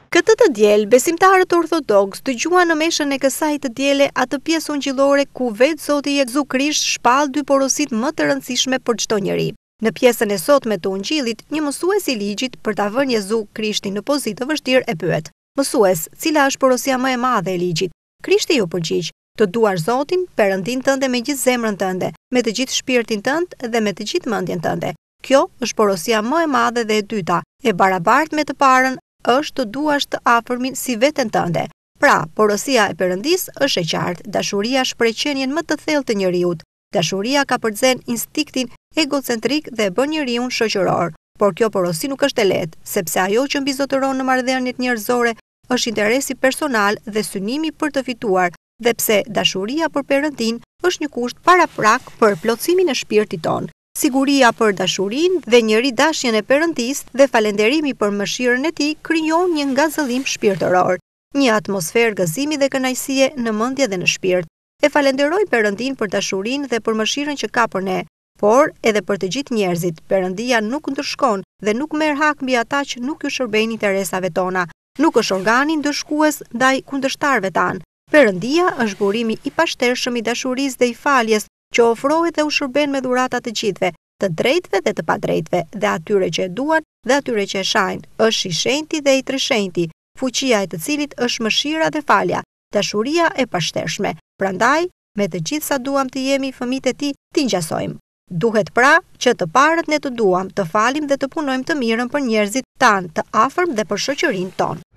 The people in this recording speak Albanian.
Këtë të diel, besimtarët ortodoks dëgjuan në meshën e kësaj të diele atë pjesë ungjillore ku vetë Zoti Jezu Krisht shpall dy porositë më të rëndësishme për çdo njeri. Në pjesën e sotme të ungjillit, një mësues i ligjit për ta vënë Jezu Krishtin në pozitë të vështirë e pyet: "Mësues, cila është porosia më e madhe e ligjit?" Krishti ju përgjigj: "Të duash Zotin, Perëndin tënde me gjithë zemrën tënde, me të gjithë shpirtin tënd dhe me të gjithë mendjen tënde. Kjo është porosia më e madhe dhe e dyta, e barabartë me të parën, është të duash të afërmin si veten tënde." Pra, porosia e Perëndisë është e qartë. Dashuria shpreh qenien më të thellë të njeriut. Dashuria ka përzen instiktin egocentrik dhe e bën njeriun shoqëror. Por kjo porosi nuk është e lehtë, sepse ajo që mbizotëron në marrëdhëniet njerëzore është interesi personal dhe synimi për të fituar, dhe pse dashuria për Perëndin është një kusht paraprak për plotësimin e shpirtit ton. Siguria për dashurinë dhe njëridashjen e Perëndisë dhe falënderimi për mëshirën e tij krijon një ngazëllim shpirtëror, një atmosferë gëzimi dhe kënaqësie në mendje dhe në shpirt. E falenderoj Perëndin për dashurinë dhe për mëshirën që ka për ne, por edhe për të gjithë njerëzit. Perëndia nuk ndërshkon dhe nuk merr hak mbi ata që nuk ju shërbejnë interesave tona. Nuk është organi ndëshkues ndaj kundërshtarëve tan. Perëndia është burimi i pashtershëm i dashurisë dhe i faljes që ofrohet dhe u shërben me dhurata të gjithëve, të drejtëve dhe të padrejtëve, dhe atyre që e duan dhe atyre që e shajnë. Është i shenjti dhe i trishenjti, fuqia e të cilit është mëshira dhe falja, dashuria e pashtershme. Prandaj, me të gjithë sa duam të jemi fëmijët e tij, t'i ngjasojmë. Duhet pra që të parët ne të duam, të falim dhe të punojmë të mirën për njerëzit tan, të afërm dhe për shoqërinë tonë.